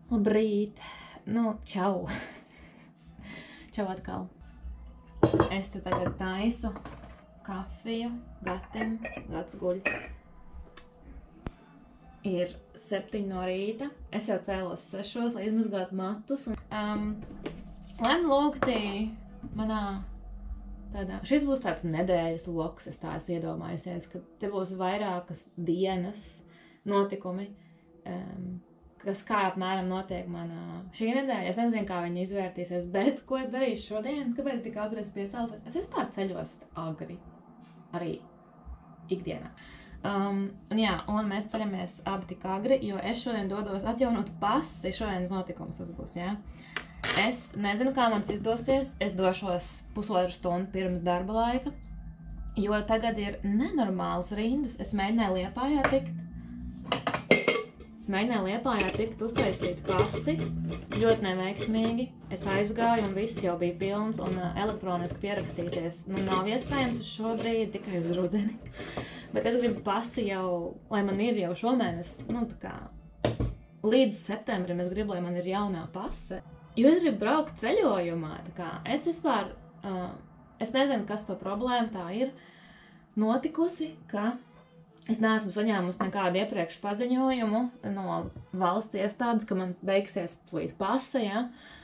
Labrīt! Nu, čau! Čau atkal! Es te tagad taisu kafiju Gatim. Gats guļ. Ir 7 no rīta. Es jau cēlos 6, lai izmazgātu matus. Lai lūgtī manā tādā... Šis būs tāds nedēļas loks, es tā esmu iedomājusies, ka te būs vairākas dienas notikumi, kas kā apmēram notiek manā šī nedēļa. Es nezinu, kā viņi izvērtīsies, bet ko es darīšu šodien? Kāpēc tik agri es piecēlos? Es vispār ceļos agri. Arī ikdienā. Un mēs ceļamies abi tik agri, jo es šodien dodos atjaunot pasi. Šodienas notikums tas būs, jā. Es nezinu, kā man izdosies. Es došos pusotru stundu pirms darba laika, jo tagad ir nenormāls rindas. Es mēģināju Liepājā tikt uztaisīt pasi. Ļoti neveiksmīgi. Es aizgāju un viss jau bija pilns un elektroniski pierakstīties. Nu, nav iespējams uz šo brīdi, tikai uz rudeni. Bet es gribu pasi jau, lai man ir jau šomēnes, nu tā kā līdz septembrim es gribu, lai man ir jaunā pase. Jo es gribu braukt ceļojumā, tā kā es vispār, es nezinu, kas par problēmu tā ir notikusi, ka es neesmu saņēmusi nekādu iepriekš paziņojumu no valsts iestādes, ka man beigsies plīt pase, ja.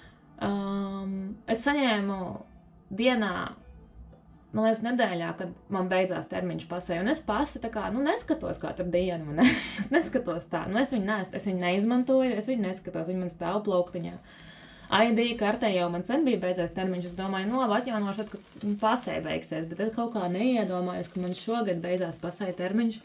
Es saņēmu dienā, man liekas, nedēļā, kad man beidzās termiņš pasē, un es pasi tā kā, nu, neskatos katru dienu, ne? Es neskatos tā, nu, es viņu neizmantoju, es viņu neskatos, viņi man stāv plauktiņā. ID kartē jau man sen bija beidzies termiņš, es domāju, nu, labi, atjaunošu tad, kad pasē beigsies, bet es kaut kā neiedomājos, ka man šogad beidzās pasē termiņš,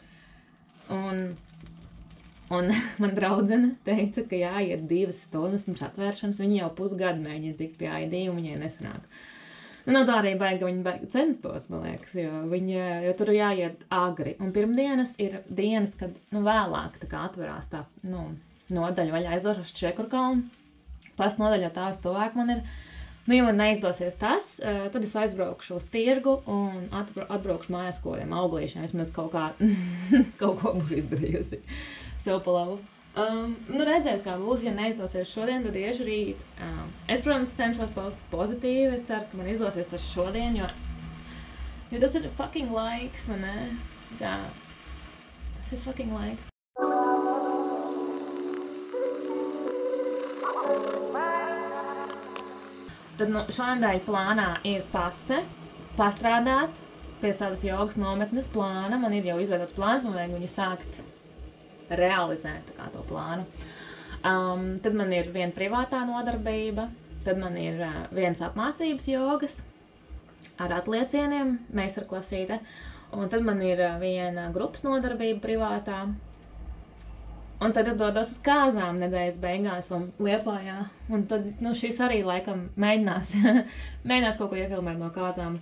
un man draudzene teica, ka jāiet 2 stundas pirms atvēršanas, viņi jau pusgadu mēģina tikt pie ID, un viņai nesanāk. Nu, tā arī baigi, viņi censtos, man liekas, jo tur jāiet agri. Un pirmdienas ir dienas, kad, nu, vēlāk tā kā atverās tā, nu, nodaļa vaļā. Es došos Čekurkalnu, pas nodaļā tā tuvāk man ir. Nu, ja man neizdosies tas, tad es aizbraukšu uz tirgu un atbraukšu mājās kodiem, auglīšiem. Vismaz kaut ko būšu izdarījusi sev pa labu. Nu, redzēs, kā būs, ja neizdosies šodien, tad iešu rīt. Es, protams, cenšos palikt pozitīvi. Es ceru, ka man izdosies tas šodien, jo tas ir fucking laiks, vai ne? Jā, tas ir fucking laiks. Tad šonadēļ plānā ir pase, pastrādāt pie savas jogas nometnes plāna. Man ir jau izveidots plāns, man vajag viņu sākt realizēt tā kā to plānu. Tad man ir viena privātā nodarbība, tad man ir viens apmācības jogas ar atliecieniem, meistarklasīte, un tad man ir viena grupas nodarbība privātā. Un tad es dodos uz Kāzām nedēļas beigās un Liepājā. Un tad, nu, šis arī laikam mēģinās kaut ko iefilmēt no Kāzām.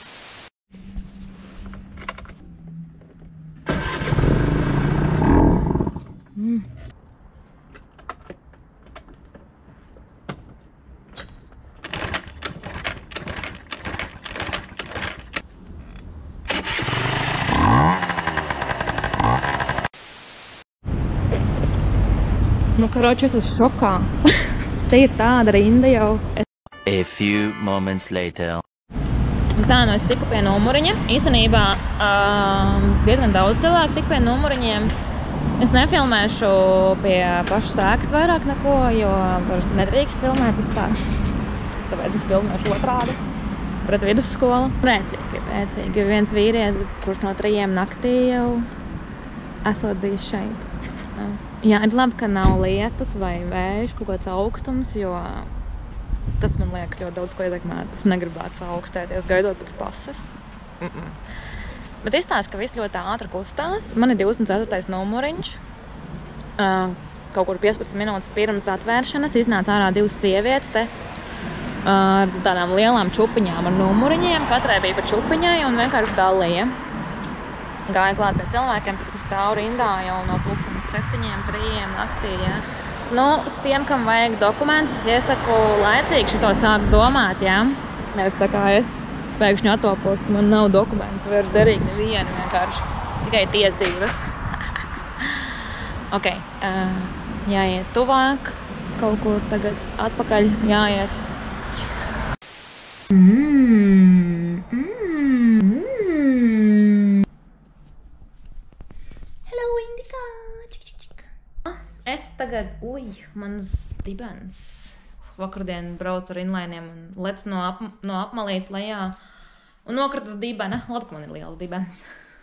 Nu, karoči, es esmu šokā. Te ir tāda rinda jau. A few moments later. Tā, nu es tiku pie numuriņa. Īstenībā diezgan daudz cilvēku tik pie numuriņiem. Es nefilmēšu pie pašas sēkas vairāk neko, jo nedrīkst filmēt vispār. Tāpēc es filmēšu otrādi. Pret vidusskolu. Priecīgi. Ir viens vīrietis, kurš no 3 naktī jau esot bijis šeit. Jā, ir labi, ka nav lietus vai vējš, kaut kāds augstums, jo tas man liekas ļoti daudz ko ietekmēt. Es negribētu saaugstēties, gaidot pēc pases. Bet izstāsta, ka viss ļoti ātri kustās. Man ir 24. numuriņš. Kaut kur 15 minūtes pirms atvēršanas iznāca ārā 2 sievietes te ar tādām lielām čupiņām ar numuriņiem. Katrai bija pa čupiņai un vienkārši dalīja. Gāja klāt pie cilvēkiem, kas stāv rindā jau no 7, 3 naktī, ja. Nu, tiem, kam vajag dokumentus, es iesaku laicīgi šito sākt domāt, ja. Nevis tā kā es pēkšņi atopos, ka man nav dokumentu vairs derīgi nevienu, vienkārši tikai tiesības. Ok, jāiet tuvāk, kaut kur tagad atpakaļ jāiet. Hello, Indika! Es tagad, mans dibens. Vakardien braucu ar inlainiem un lecu no apmalītes lejā un nokrit uz dibena. Labi, ka man ir liels dibens.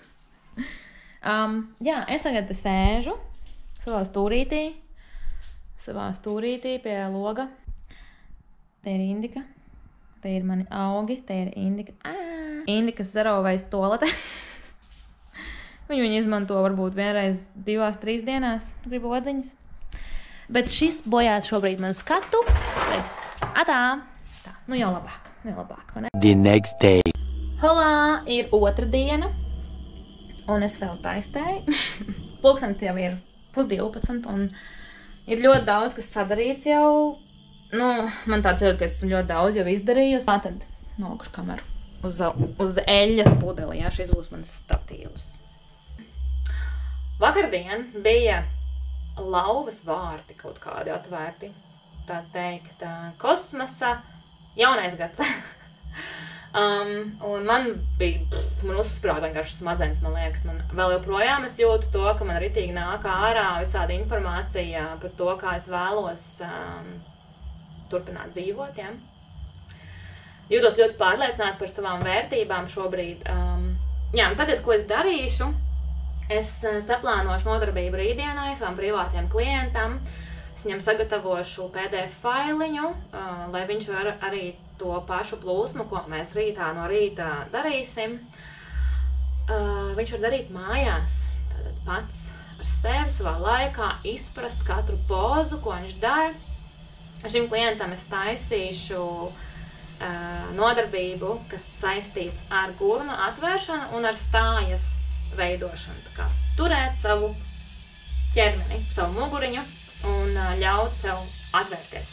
Jā, es tagad te sēžu savā stūrītī pie loga. Te ir Indika, te ir mani augi, te ir Indika. Indikas zarovējas tolete. Viņu izmanto varbūt vienreiz 2-3 dienās, gribu odziņas. Bet šis bojās šobrīd manu skatu, pēc atā. Tā, nu jau labāk, vai ne? The next day. Holā, ir otra diena, un es sev taistēju. Pulkstenis jau ir 11:30, un ir ļoti daudz, kas sadarīts jau. Nu, man tāds ir, ka esmu ļoti daudz jau izdarījusi. Tā tad nolikuši kameru uz eļļas pudeli, jā, šis būs mans statīvs. Vakardien bija lauvas vārti kaut kādi atvērti, tā teikt, kosmosa jaunais gads. Un man uzsprāga vienkārši smadzenes, man liekas. Man vēl joprojām es jūtu to, ka man ritīgi nāk ārā visāda informācija par to, kā es vēlos turpināt dzīvot, ja? Jūtos ļoti pārliecināti par savām vērtībām šobrīd. Jā, un tagad, ko es darīšu? Es saplānošu nodarbību rītdienai savam privātiem klientam. Es viņam sagatavošu PDF failiņu, lai viņš var arī to pašu plūsmu, ko mēs no rīta darīsim. Viņš var darīt mājās, tātad pats ar sevi, savā laikā, izprast katru pozu, ko viņš dara. Šim klientam es taisīšu nodarbību, kas saistīts ar gurnu atvēršanu un ar stājas veidošanu. Tā kā turēt savu ķermeni, savu muguriņu un ļaut sev atvērties.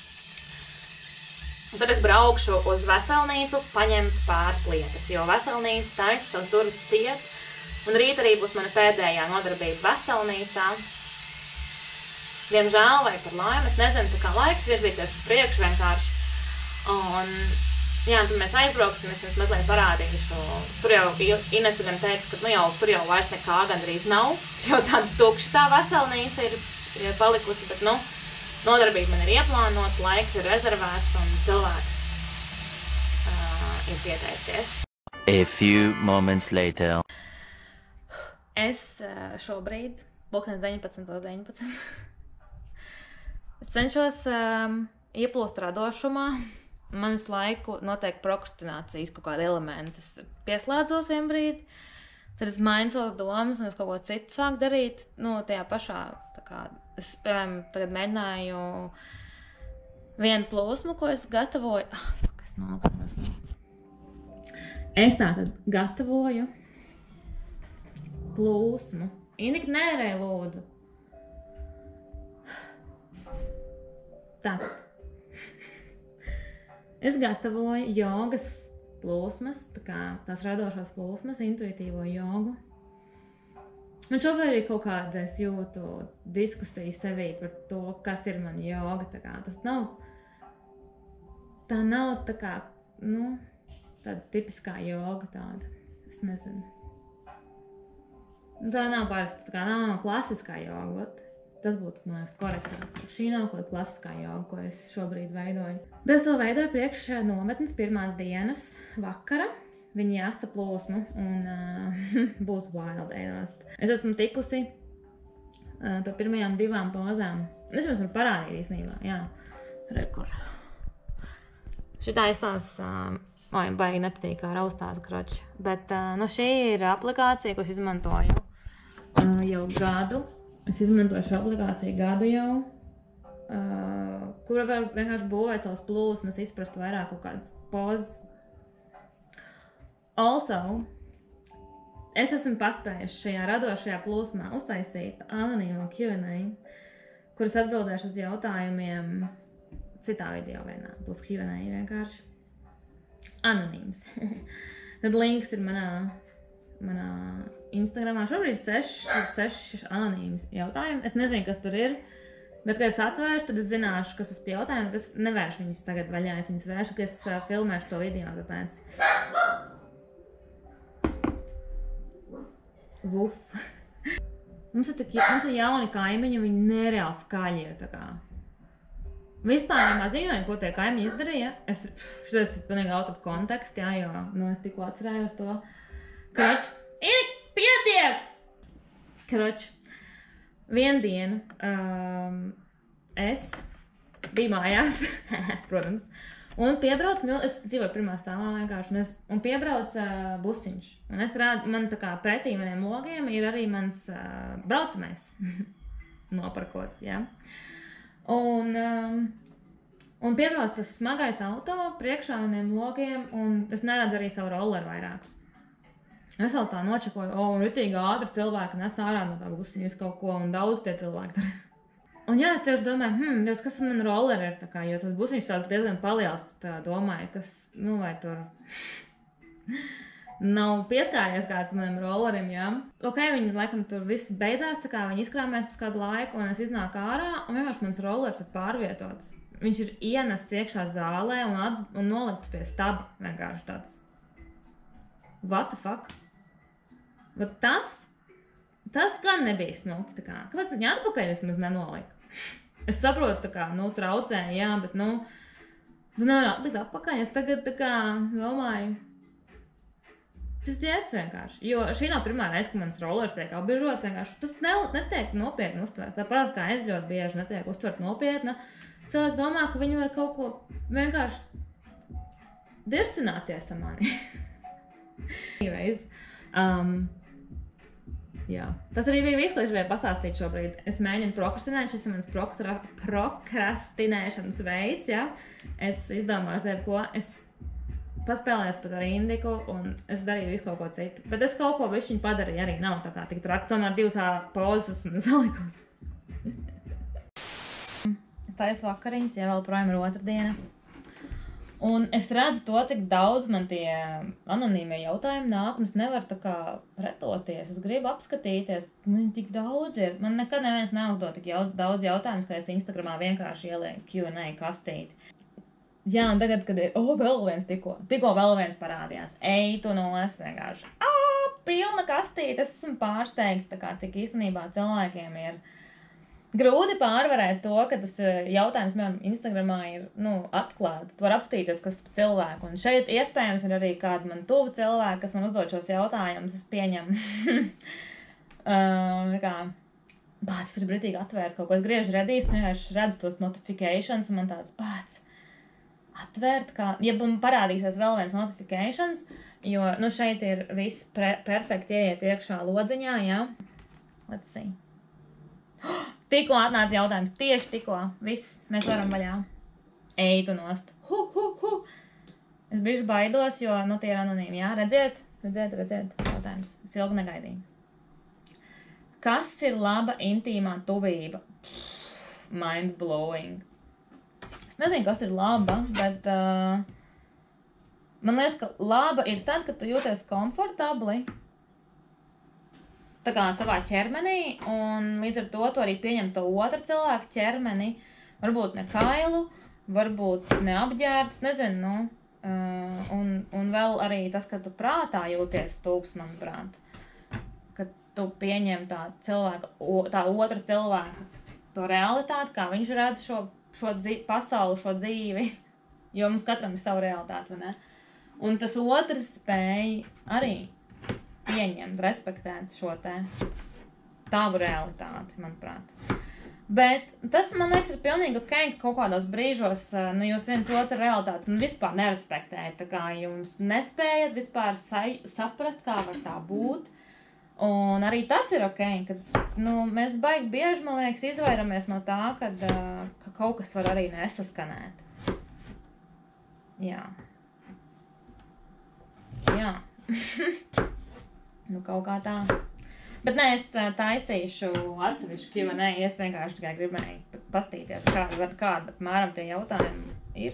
Un tad es braukšu uz veselnīcu paņemt pāris lietas, jo veselnīca taisa savas durvis ciet, un rīt arī būs mana pēdējā nodarbība veselnīcā. Diemžēl vai par laimi, es nezinu, tā kā laiks virzīties uz priekšu vienkārši. Un jā, tad mēs aizbrauksim, es jums mazliet parādīšu. Tur jau Inese gan teica, ka tur jau vairs nekā gandrīz nav. Jau tāda tukša tā veselnīca ir palikusi, bet nodarbība man ir ieplānota, laiks ir rezervēts un cilvēks ir pieteicies. A few moments later. Es šobrīd, pulkstenis 19:19, es cenšos ieplūst radošumā. Man visu laiku notiek prokrastinācijas kaut kādi elementi. Es pieslēdzos vien brīdi, tad es mainu savas domas un es kaut ko citu sāku darīt. Tajā pašā, tā kā es, piemēram, tagad mēģināju vienu plūsmu, ko es gatavoju. Es tātad gatavoju plūsmu. Indika, nērē, lūdzu. Tātad. Es gatavoju jogas plūsmas, tās radošās plūsmas, intuitīvo jogu. Man šobrīd ir kaut kāda, es jūtu diskusiju sevī par to, kas ir man joga. Tas nav, tā nav tā kā, tāda tipiskā joga tāda, es nezinu. Tā nav parasti, tā kā nav klasiskā joga, tas būtu, man liekas, korektāk. Šī nav kaut klasiskā joga, ko es šobrīd veidoju. Bet es to veidoju priekš nometnes pirmās dienas vakara. Viņi jāsa plūsmu un būs wild ēnost. Es esmu tikusi pa pirmajām 2 pozām. Es jums varu parādīt īstenībā, jā. Rekur. Šitā izstās, baigi nepatīk kā raustās kroči. Bet šī ir aplikācija, ko es izmantoju jau gadu. Es izmantoju šo aplikāciju gadu jau, kura var vienkārši būvēt savas plūsmas, izprast vairāk kaut kādas pozas. Also, es esmu paspējuši šajā radošajā plūsmā uztaisīt anonīmo Q&A, kuras atbildēšu uz jautājumiem citā video vienā. Būs Q&A vienkārši anonīms. Tad links ir manā Instagramā. Šobrīd 6 anonīmas jautājumi. Es nezinu, kas tur ir. Bet, kad es atvēršu, tad es zināšu, kas tas pie jautājuma, bet es nevēršu viņas tagad vaļā, es viņas vēršu, ka es filmēšu to video, tāpēc. Vuf. Mums ir jauni kaimiņi, viņi nereāli skaļi ir, tā kā. Vispār, ja mēs ziņojam, ko tie kaimiņi izdarīja, šitas ir pilnīgi out of context, jā, jo, es tikko atcerējos to. Kroč, pietiek! Kroč, vienu dienu es biju mājās, protams, un piebrauc, es dzīvoju pirmā stāvā vienkārši, un piebrauc busiņš. Un es rādu, man tā kā pretī maniem logiem ir arī mans braucamais noparkots, jā. Un piebrauc tas smagais auto priekšā maniem logiem, un es neredzu arī savu rolleru vairāk. Es vēl tā nočakoju, un ritīgi ātri cilvēki nes ārā no tā busiņa visu kaut ko, un daudz tie cilvēki tur. Un jā, es tieši domāju, Dievs, kas man rolleri ir, tā kā, jo tas busiņš tāds diezgan paliels, tā domāju, kas, vai tur nav pieskāries kāds manam rollerim, jā. Ok, viņi, laikam, tur viss beidzās, tā kā viņi izkrāmēs pēc kādu laiku, un es iznāku ārā, un vienkārši mans rollers ir pārvietots. Viņš ir ienests iekšā zālē un nolikts pie staba, vienkārši tāds. What the fuck? Bet tas gan nebija smuki, tā kā. Kāpēc viņi atpakaļ vismaz nenolika? Es saprotu, tā kā, traucēja, jā, bet, tu nevar atlikt atpakaļ. Es tagad, tā kā, domāju, pizdiets vienkārši. Jo šī nav pirmā reize, ka mans rollers tiek apbiežots vienkārši. Tas netiek nopietni uztverts. Tāpēc, kā es ļoti bieži netiek uztvert nopietni. Cilvēki domā, ka viņi var kaut ko vienkārši dirsināties ar mani. Anyways, jā. Tas arī bija viss, ko es gribēju pastāstīt šobrīd. Es mēģinu prokrastinēt, šis ir mans prokrastinēšanas veids, jā. Es izdomāju sev, ko es paspēlējos pat ar Indiku, un es darīju visu kaut ko citu. Bet es kaut ko višķiņu padarīju arī, nav tā kā tik traki, tomēr 2 pauzes esmu salikusi. Es taisu vakariņas, ja vēl projām ir otrdiena. Un es redzu to, cik daudz man tie anonīmie jautājumi nāk, un es nevaru tā kā pretoties. Es gribu apskatīties, man tik daudz ir. Man nekad neviens neuzdod tik daudz jautājumus, ka es Instagramā vienkārši ielieku Q&A kastīti. Jā, un tagad, kad ir, vēl viens tikko vēl viens parādījās. Ej, tu nos vienkārši. Pilna kastīte, es esmu pārsteigta, tā kā cik īstenībā cilvēkiem ir grūti pārvarēt to, ka tas jautājums, piemēram, Instagramā ir, atklāts. Tu var apstīties, kas par cilvēku. Un šeit iespējams ir arī kādi man tuvi cilvēki, kas man uzdod šos jautājumus, es pieņemu. Tas ir britīgi atvērt kaut ko. Es griežu redīs, un vienkārši redzu tos notifications, un man tāds atvērt, ja man parādīsies vēl viens notifications, jo, šeit ir viss perfekti ieiet iekšā lodziņā, jā. Let's see. Tikko atnāca jautājums, tieši tikko. Viss, mēs varam vaļā. Ej, tu nost. Es bišķi baidos, jo, tie ir anonīmi, jā. Redziet jautājums. Es ilgi negaidīju. Kas ir laba intīmā tuvība? Mind blowing. Es nezinu, kas ir laba, bet man liekas, ka laba ir tad, kad tu jūties komfortabli tā kā savā ķermenī, un līdz ar to tu arī pieņem to otru cilvēku ķermeni, varbūt ne kailu, varbūt ne apģērbts, nezinu, un vēl arī tas, ka tu prātā jūties tūps, manuprāt, ka tu pieņem tā otra cilvēka to realitāti, kā viņš redz šo pasauli, šo dzīvi, jo mums katram ir savu realitāti, vai ne? Un tas otrs spēj arī pieņemt, respektēt šo tavu realitāti, manuprāt. Bet tas, man liekas, ir pilnīgi ok, ka kaut kādos brīžos, jūs viens otru realitāti vispār nerespektējat, tā kā jums nespējat vispār saprast, kā var tā būt. Un arī tas ir ok, ka, mēs baigi bieži, man liekas, izvairamies no tā, ka kaut kas var arī nesaskanēt. Jā. Kaut kā tā. Bet nē, es taisīšu atsevišķu Q&A, es vienkārši tikai gribēju pastīties, kāda apmēram tie jautājumi ir.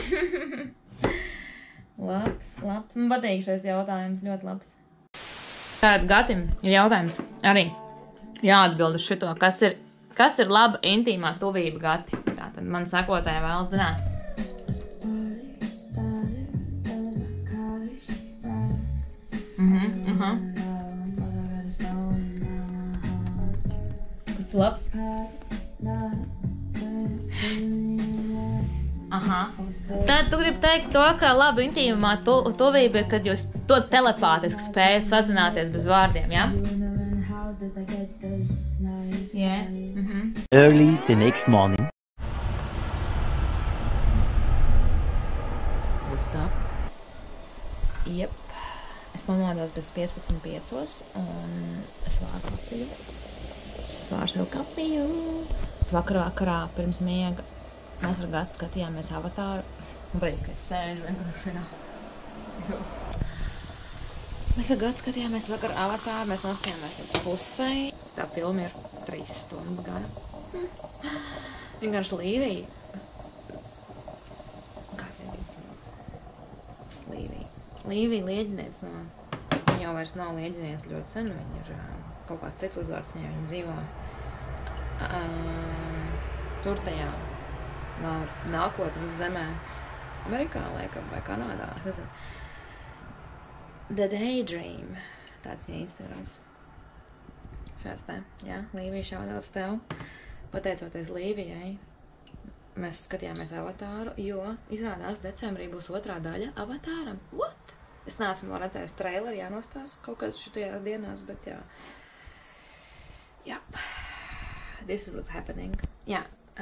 Labs. Man patīk šais jautājums, ļoti labs. Tātad Gatim ir jautājums arī jāatbild uz šito, kas ir Kas ir laba intīmā tuvība, Gati? Tātad man sekotāji vēl zināt. Kas tu labs? Aha. Tad tu gribi teikt to, ka laba intīmā tuvība ir, kad jūs to telepātiski spējat sazināties bez vārdiem, ja? Yeah. Early the next morning. What's up? Jep. Es pamodos bez 15:05 un es vāru kafiju. Es vāru sev kafiju. Vakarā pirms miega mēs ar Gatu skatījāmies Avatāru. Un redz, ka es sēžu vienkārši. Mēs ar Gatu skatījāmies vakar Avatāru. Mēs nostājāmies līdz pusei. Tā filma ir 3 stundas gara. Vienkārši Līvija. Kāds ir īstenībā? Līvija Lieģiniec no... Viņa jau vairs nav Lieģiniec ļoti sen. Viņa ir kaut kāds cits uzvārds. Viņa dzīvo tur tajā nākotnes zemē. Amerikā, laikam, vai Kanādā. Es nezinu. The Daydream. Tāds viņa Instagrams. Šāds te, jā, Līvija šaudauts tev. Pateicoties Līvijai, mēs skatījāmies Avatāru, jo izrādās decembrī būs 2. daļa Avatāram. What? Es neesmu vēl redzējusi traileri, jānostās kaut kāds šitajās dienās, bet jā. Jā. This is what's happening. Jā.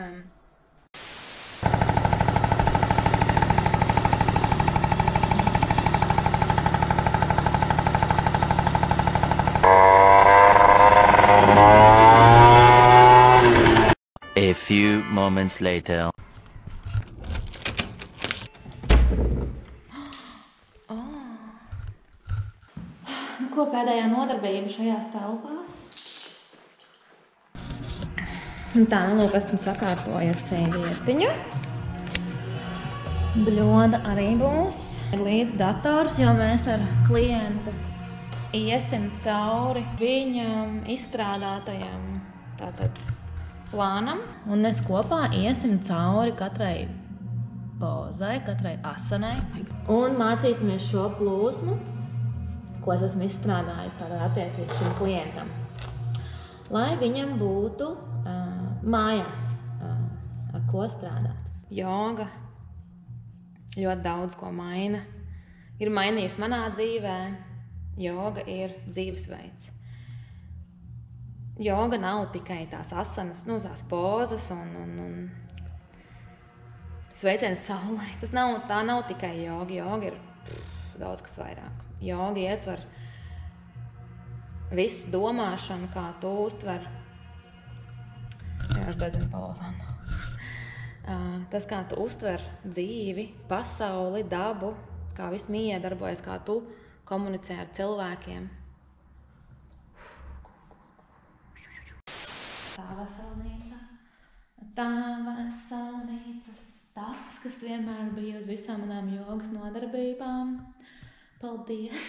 A few moments later. Ko pēdējā nodarbība šajās telpās? Tā, lūk, esmu sakārtojusi vietiņu. Bļoda arī būs. Līdz dators, jo mēs ar klientu iesim cauri viņam izstrādātajam tātad plānam. Un mēs kopā iesim cauri katrai pozai, katrai asanai. Un mācīsimies šo plūsmu, ko es esmu izstrādājusi tādā attiecīgi šim klientam. Lai viņam būtu mājās, ar ko strādāt. Joga ļoti daudz ko maina. Ir mainījusi manā dzīvē. Joga ir dzīvesveids. Joga nav tikai tās asanas, tās pozas un sveiciens saulē. Tā nav tikai joga. Joga ir daudz kas vairāk. Joga ietver visu domāšanu, kā tu uztver. Vienkārši beidzinu palosāt. Tas, kā tu uztver dzīvi, pasauli, dabu, kā viss miedarbojas, kā tu komunicē ar cilvēkiem. Tā veselnīca stāps, kas vienmēr bija uz visām manām jogas nodarbībām. Paldies!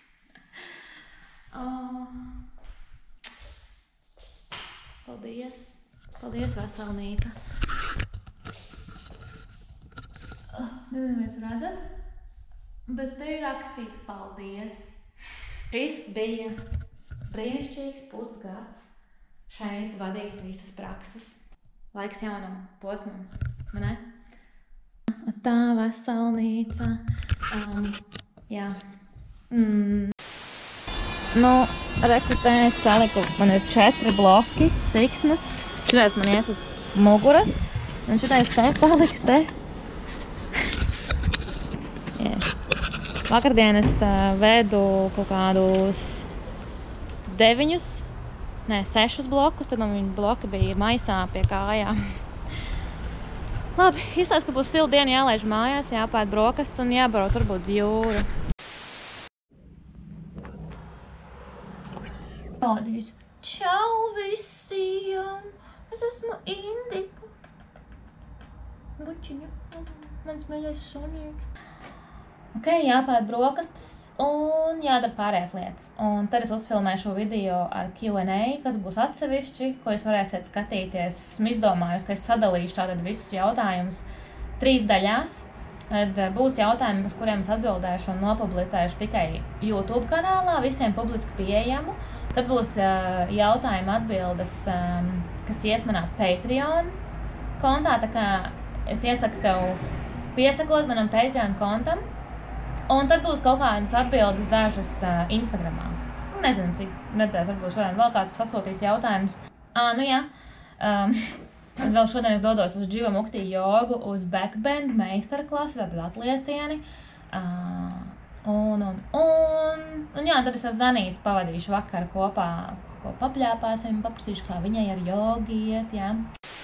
Paldies! Paldies, veselnīca! Nezinu, vai jūs redzat, bet te ir rakstīts paldies. Šis bija brīnišķīgs pusgads šeit vadīt visas prakses. Laiks jaunam posmam, vai ne? Tā veselnīca. Jā. Rekrutē es saliku, man ir 4 bloki, siksnas. Šitais man ies uz muguras, un šitais te paliks te. Vakardien es vedu kaut kādus 6 blokus, tad man viņa bloki bija maisā pie kājām. Labi, izstāst, ka būs silta diena, jālaiž mājās, jāpēd brokastis un jābrauc varbūt uz jūru. Paldies! Čau visiem! Es esmu Indika. Bučiņa, mans mīļais sunīčs. Ok, jāpēd brokastis Un jādara pārējās lietas. Un tad es uzfilmēju šo video ar Q&A, kas būs atsevišķi, ko jūs varēsiet skatīties. Esmu izdomājusi, ka es sadalīšu tātad visus jautājumus 3 daļās. Tad būs jautājumi, uz kuriem es atbildēšu un nopublicēšu tikai YouTube kanālā, visiem publiski pieejamu. Tad būs jautājumi atbildes, kas ies manā Patreon kontā, tā kā es iesaku tev piesakot manam Patreon kontam. Un tad būs kaut kādas atbildes dažas Instagramā. Nezinu, cik redzēs, varbūt šodien vēl kāds sasūtīs jautājumus. Nu jā, tad vēl šodien es dodos uz Dživa Muktī jogu, uz backbend meistarklasi, tātad atliecieni. Un jā, tad es ar Zanīti pavadīšu vakaru kopā, ko papļāpāsim, paprasīšu, kā viņai ar jogu iet, jā.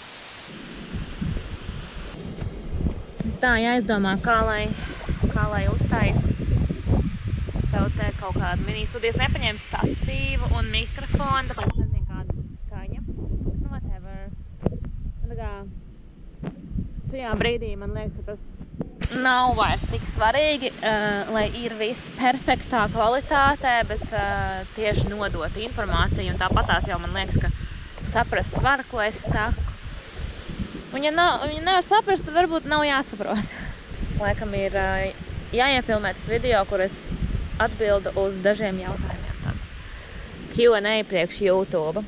Tā jāizdomā, kā lai uztais sev te kaut kādu mini-studiju. Es nepaņēmu statīvu un mikrofonu, tāpēc nezinu kāda skaņa. Nu, whatever. Tā kā šajā brīdī man liekas, ka tas nav vairs tik svarīgi, lai ir viss perfektā kvalitātē, bet tieši nodot informāciju. Un tāpatās jau man liekas, ka saprast var, ko es saku. Un ja nevar saprast, tad varbūt nav jāsaprot. Laikam ir jāiefilmē tas video, kur es atbildu uz dažiem jautājumiem. Tāds Q&A priekš YouTube.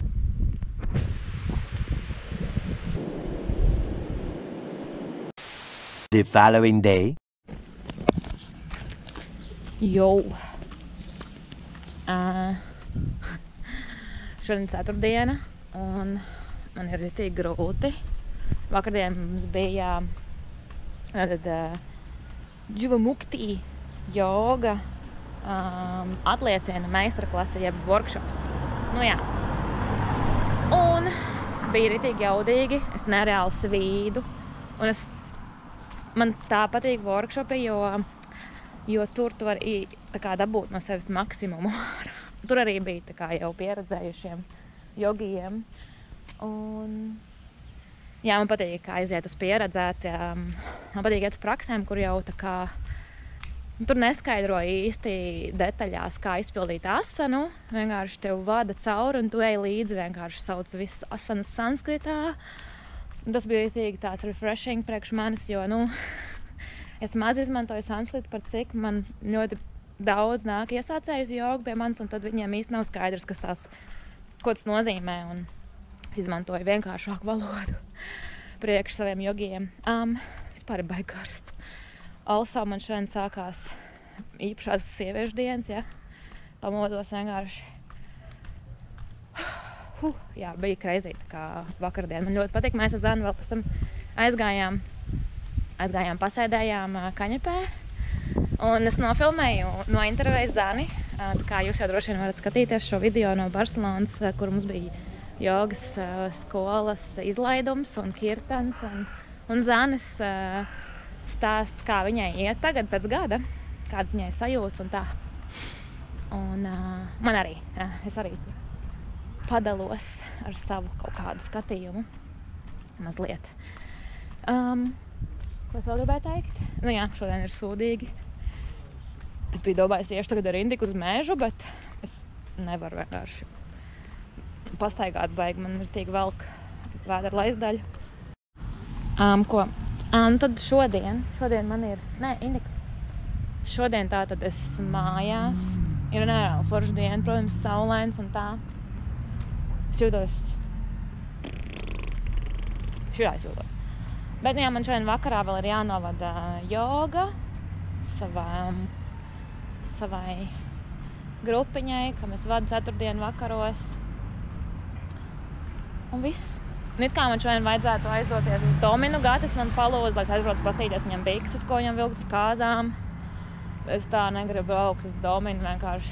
The following day. Jau. Šodien ceturtdiena, un man ir ritīgi grūti. Vakardien mums bija Dživa Muktī joga atlieciena meistarklase, jeb workshops. Nu jā. Un bija ritīgi jaudīgi, es nereāli svīdu. Un man tā patīk workshopi, jo tur tu vari tā kā dabūt no sevis maksimumu. Tur arī bija tā kā jau pieredzējušiem jogijiem. Un jā, man patīk aiziet uz pieredzēt. Man patīk iet uz praksēm, kur jau tā kā tur neskaidro īsti detaļās, kā izpildīt asanu. Vienkārši tev vada cauri un tu ej līdzi, vienkārši sauc visas asanas sanskritā. Tas bija ritīgi tāds refreshing priekš manis, jo, es maz izmantoju sanskritu, par cik man ļoti daudz nāk iesācēju uz jogu pie manis, un tad viņiem īsti nav skaidrs, ko tas nozīmē. Un es izmantoju vienkāršāku valodu priekš saviem jogiem. Vispār ir baigi karsts. Also, man šodien sākās īpašās sieviešu dienas, ja. Pamodos vienkārši. Jā, bija crazy, tā kā vakardien. Man ļoti patīk, mēs ar Zanu vēl pēc tam aizgājām, pasēdējām kaņepē. Un es nofilmēju no intervijas Zani. Tā kā jūs jau droši vien varat skatīties šo video no Barcelonas, kur mums bija jogas skolas izlaidums un kirtans un Zanes stāsts, kā viņai iet tagad pēc gada, kādas viņai sajūtas un tā. Un man arī, es arī padalos ar savu kaut kādu skatījumu mazliet. Ko es vēl gribēju teikt? Nu jā, šodien ir sūdīgi. Es biju domājis iešu tagad ar Indiku uz mežu, bet es nevaru vienkārši pastaigāt baigi. Man ir tīk velk vēdera laizdaļu. Ko? Tad šodien man ir... Nē, Indika. Šodien tātad es mājās. Ir nereāli forša diena, protams, saulains un tā. Es jūtos... Šitā es jūtos. Bet jā, man šodien vakarā vēl ir jānovada joga savai grupiņai, kam es vadu ceturtdienu vakaros. Un viss. Un it kā man šodien vajadzētu aizdoties uz Dominu. Gatis man palūdz, lai es aizbraucu pastīties viņam bikses, ko viņam vilkt uz kāzām. Es tā negribu braukt uz Dominu vienkārši.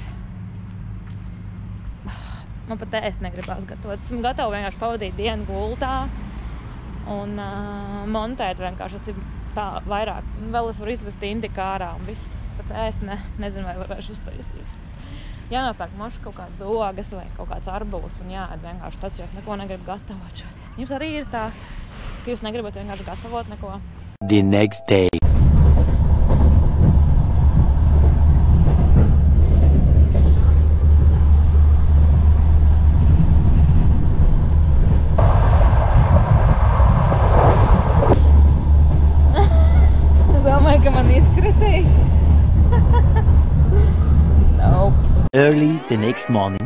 Man pat ēst negribās gatavot. Esmu gatava vienkārši pavadīt dienu gultā un montēt vienkārši. Es tā vairāk. Vēl es varu izvest Indiku ārā un viss. Es pat ēst nezinu, vai varēšu uztaisīt. Jānopērk moši kaut kādas ogas vai kaut kāds arbūs un jāēd vienkārši tas, jo es neko negribu gatavot šodien. Jums arī ir tā, ka jūs negribat vienkārši gatavot neko? The next day. Early the next morning.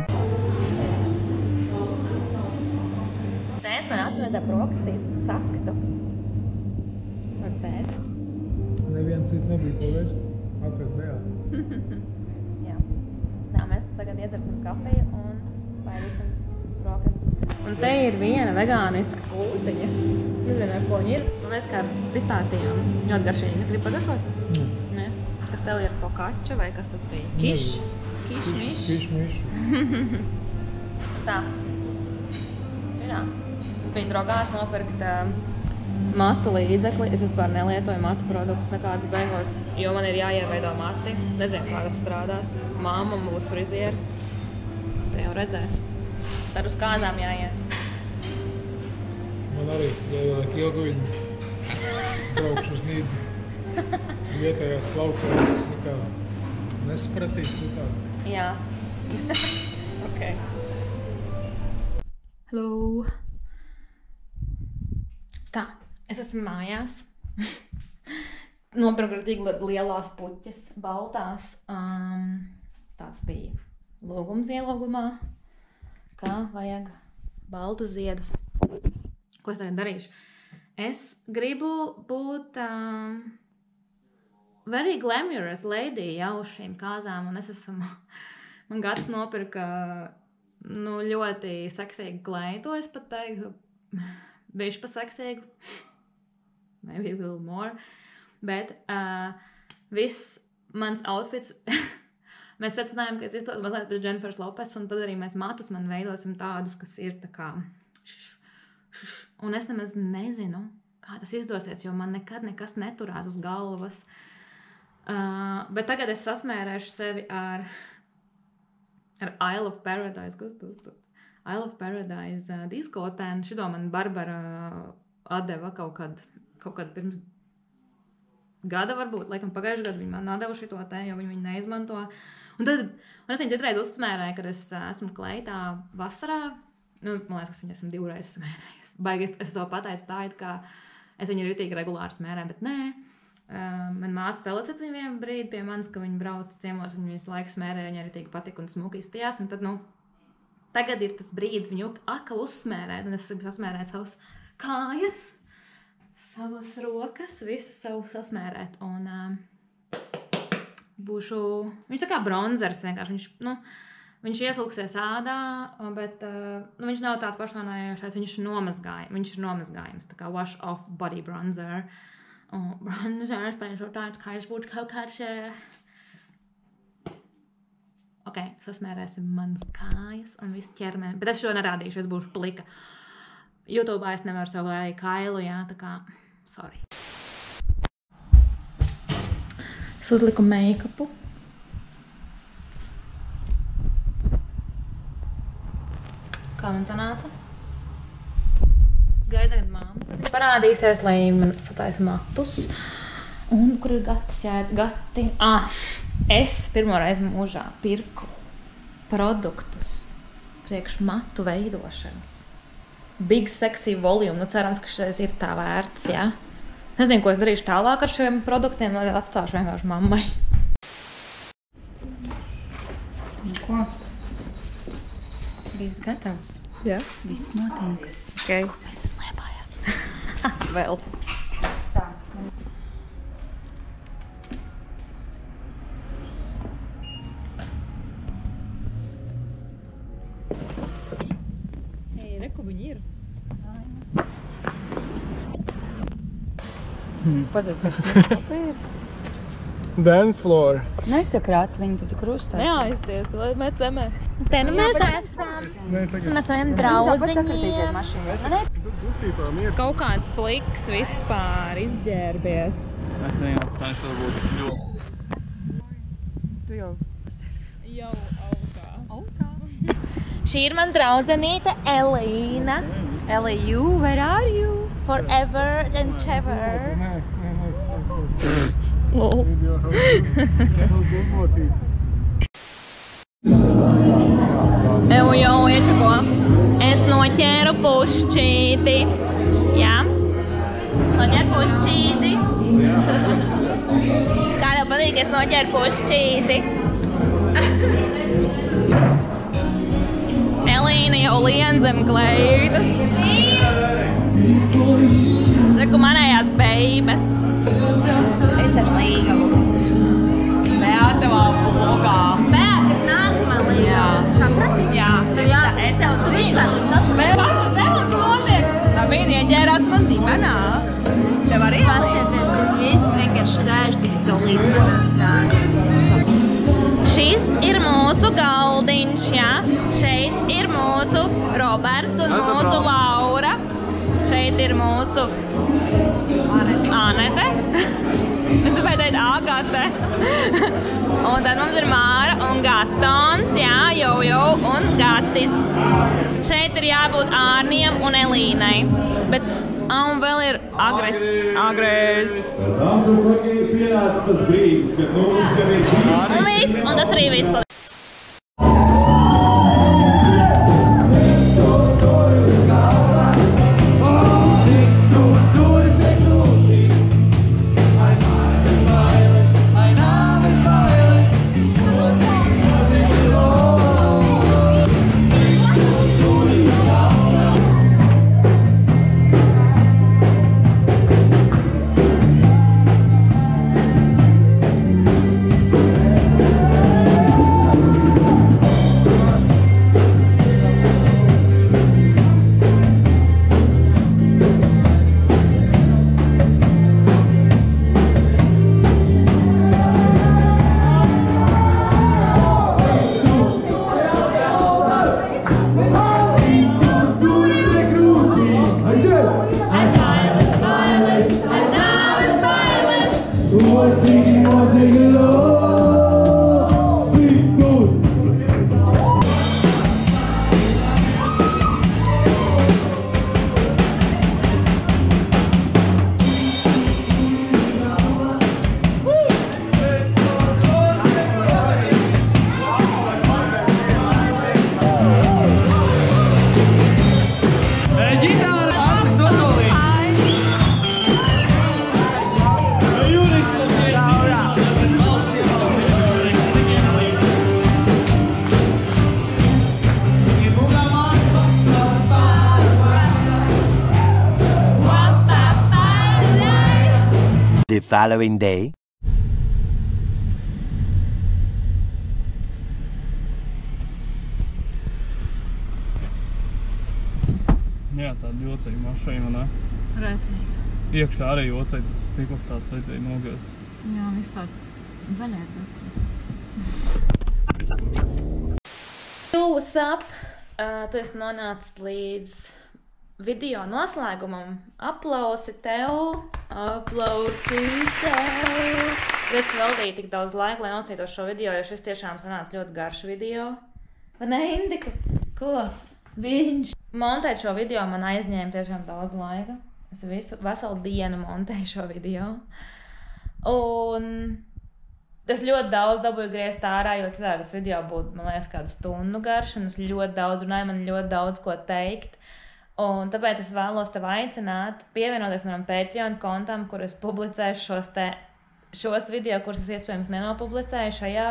Tētis man atvedē brokastīs uz saktu. Saka, tētis. Neviens cits nebija ko vest. Atrast Beāti. Jā. Tā, mēs tagad iedzersim kafiju un paēdīsim brokastis. Un te ir viena vegāniska kūciņa. Nezinu, ar ko viņa ir. Man liekas, kā ar pistācijām. Ļoti garšīgi. Gribu pagaršot? Ne. Kas tev ir focaccia vai kas tas bija? Kiš? Kišmiš? Kišmiš. Tā. Šitā. Tas bija drogās nopirkt matu līdzekli. Es vispār nelietoju matu produktus nekādus beigos, jo man ir jāieveido mati. Nezinu, kā tas strādās. Māma būs frizieris. Te jau redzēs. Tad uz kāzām jāiet. Man arī jāieliek ilguviņu. Braukšu uz Nīdu. Vietējās slaucējus nekā nesapratīt citādi. Jā. Ok. Hello. Tā, es esmu mājās. Nopirku tik lielās puķes, baltās. Tāds bija lūgums ielūgumā, kā vajag baltus ziedus. Ko es tagad darīšu? Es gribu būt very glamorous lady jau uz šīm kāzām, un es esmu, man gads nopirka, ļoti seksīgu kleitu, es pat teiktu, bišķi pa seksīgu, maybe a little more, bet viss mans outfits, mēs secinājām, ka es izstāstu mazliet pēc Jennifers Lopes, un tad arī mēs matus man veidosim tādus, kas ir tā kā, un es nemaz nezinu, kā tas izdosies, jo man nekad nekas neturās uz galvas. Bet tagad es sasmērēšu sevi ar Isle of Paradise. Kas tas? Isle of Paradise diskotēnu. Šito man Barbara atdeva kaut kad pirms gada varbūt. Laikam pagājušajā gadu viņa man atdeva šito te, jo viņa neizmanto. Un es viņu citreiz uzsmērēju, kad es esmu kleitā vasarā. Man liekas, ka viņu esmu 2 reizes smērējusi. Baigi es to pateicu tā, it kā es viņu ritīgi regulāri smērēju, bet nē. Man māsa Felicita viņa vienu brīdi pie manis, ka viņa brauca ciemos, viņa visu laiku smērēja, viņa arī tīk patika un smuki izstījās, un tad, tagad ir tas brīdis viņu atkal uzsmērēt, un es gribu sasmērēt savas kājas, savas rokas, visu savu sasmērēt, un būšu, viņš tā kā bronzers vienkārši, viņš ieslūksies ādā, bet viņš nav tāds pašnānājošais, viņš ir nomazgājums, tā kā wash off body bronzer. Bronzers, paņemšu tādu, kā es būtu kaut kāds... Ok, sasmērēsim manas kājas un visu ķermeni. Bet es šo nerādīšu, es būšu plika. YouTube'ā es nevaru savu arī kailu, jā, tā kā... Sorry. Es uzliku make-upu. Kā man sanāca? Gaida, kad māma parādīsies, lai man sataisa matus. Un kur ir gati? Es pirmo reizi mūžā pirku produktus priekš matu veidošanas. Big sexy volume. Cerams, ka šis ir tā vērts, jā. Nezinu, ko es darīšu tālāk ar šiem produktiem, lai atstāšu vienkārši mammai. Un ko? Viss gatavs? Jā. Viss notiek. Okay. Mēs Liepājā. Vēl. Tā. Hei, reku viņi ir. Pazies, kas mums papīrs. Dance floor. Nesakrāt viņu, tad tu krustās. Neaiztiec, lai mēs zemē. Te nu mēs esam ar saviem draudzeņiem. Kaut kāds pliks vispār izģērbies. Es nezinu, tas varbūt ļoti. Tu jau Jau autā. Šī ir man draudzenīte Elīna. Eliju, where are you? Forever and ever. Nē, Lol. Jau iečako. Es noķēru pušķīti. Jā. Noķēru pušķīti. Kā tev patīk, es noķēru pušķīti. Elīna jau lien zem kleitas. Reku manējās beibes. Es ar līgavu. Beata vēl vlogā. Beata ir nākamā līgā. Saprati? Jā. Es jau tu vispār. Bet pats tev notiek. Tā viņa ieģērās man dibenā. Tev arī? Pastieties, ka viss vienkārši sēž tik solīti. Šis ir mūsu galdiņš, jā. Šeit ir mūsu Roberts un mūsu Laura. Šeit ir mūsu Anete. Es gribēju teikt Agate. Un tad mums ir Māra un Gastons, jā, Jojo un Gatis. Šeit ir jābūt Ārniem un Elīnai. Bet, un vēl ir Agres. Tās un kungi ir pienācis tas brīdis, kad mums jau ir Un viss, un tas arī viss. The following day. Jā, tāda jocīga mašīna, ne? Rēcīgi. Iekšā arī jocīga, tas stikls tāds vajadzēja nogriezt. Jā, viss tāds zaļais, bet... What's up? Tu esi nonācis līdz video noslēgumam. Aplausi tev! Aplausi sev! Es veltīju tik daudz laika, lai nostītos šo video, jo šis tiešām sanāca ļoti garš video. Vai ne, Indika? Ko? Viņš? Montēt šo video man aizņēma tiešām daudz laika. Es veselu dienu montēju šo video. Un es ļoti daudz dabūju griezt ārā, jo citādi tas video būtu, man liekas, kādu stundu garš, un es ļoti daudz runāju, man ļoti daudz ko teikt. Un tāpēc es vēlos tev aicināt pievienoties manam Patreon kontam, kur es publicēšu šos video, kurus es iespējams nenopublicēju šajā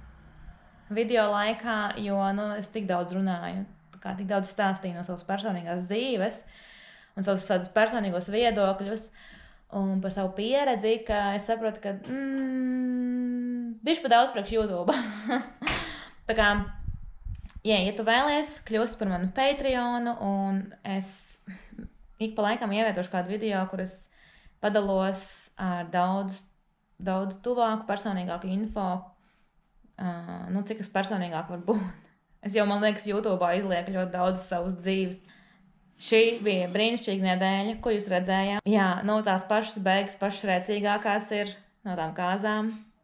video laikā, jo es tik daudz runāju, tik daudz stāstīju no savas personīgās dzīves un savus tādus personīgos viedokļus un par savu pieredzi, ka es saprotu, ka bišķi pa daudz priekš YouTube. Tā kā, ja tu vēlies kļūst par manu Patreonu, un es ik pa laikam ievietošu kādu video, kur es padalos ar daudz tuvāku, personīgāku info, cik es personīgāk var būt. Es jau, man liekas, YouTube'ā izlieku ļoti daudz savas dzīves. Šī bija brīnišķīga nedēļa, ko jūs redzējāt. Jā, tās pašas beigas, pašas rēcīgākās ir no tām kāzām.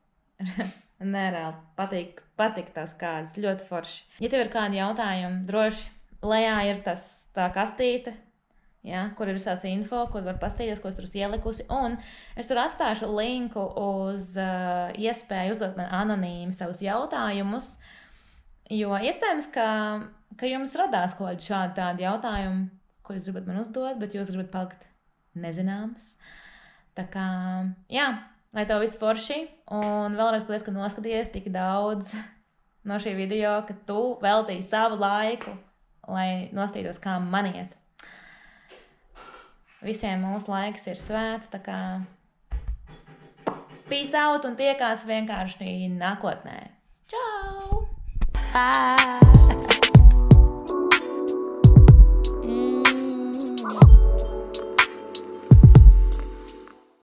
Nereāli patīk tās kāzas, ļoti forši. Ja tev ir kādi jautājumi, droši lejā ir tā kastīte, ja, kur ir visās info, ko var pastīties, ko es tur ielikusi. Un es tur atstāšu linku uz iespēju uzdot man anonīmi savus jautājumus, jo iespējams, ka jums radās kaut kādi šādi tādi jautājumi, ko jūs gribat man uzdot, bet jūs gribat palikt nezināms. Tā kā, jā, lai tev viss forši, un vēlreiz paldies, ka noskatījies tik daudz no šī video, ka tu veltīji savu laiku, lai nostītos, kā man iet. Visiem mūsu laiks ir svēts, tā kā peace out un tiekās vienkārši nākotnē. Čau!